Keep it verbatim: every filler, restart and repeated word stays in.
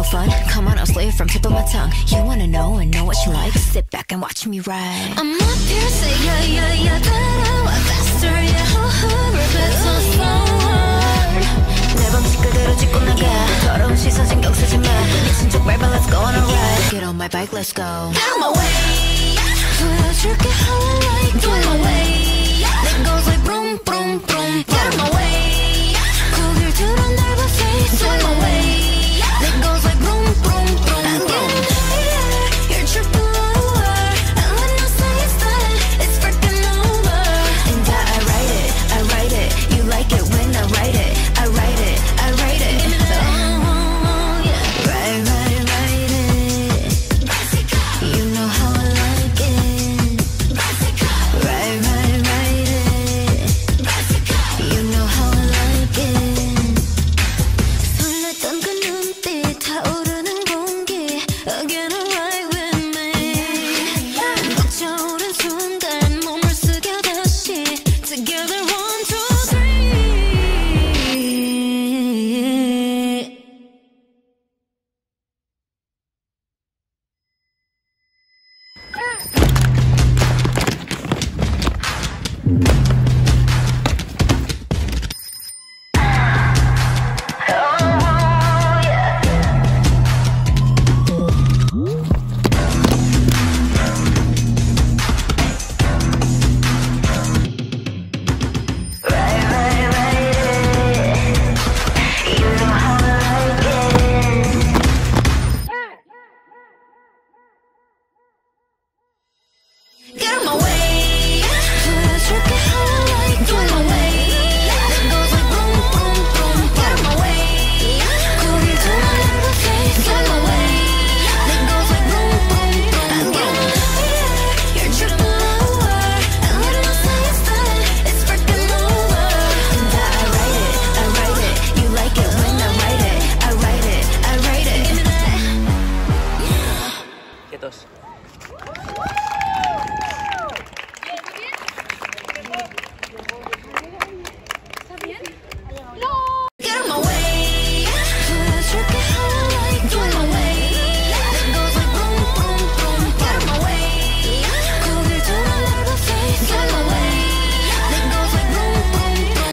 fun. Come on, I'll slay from tip of my tongue. You wanna know and know what you like? Sit back and watch me ride. I'm up here, say yeah, yeah, yeah. 따라와 faster, yeah. Repeat so slower. 내 방식 그대로 짚고 나가. 더러운 시선 신경 쓰지 마. 미친 척 밟아, let's go on a ride. Get on my bike, let's go. Get on my way. 보여줄게 how I like it. Do it my way.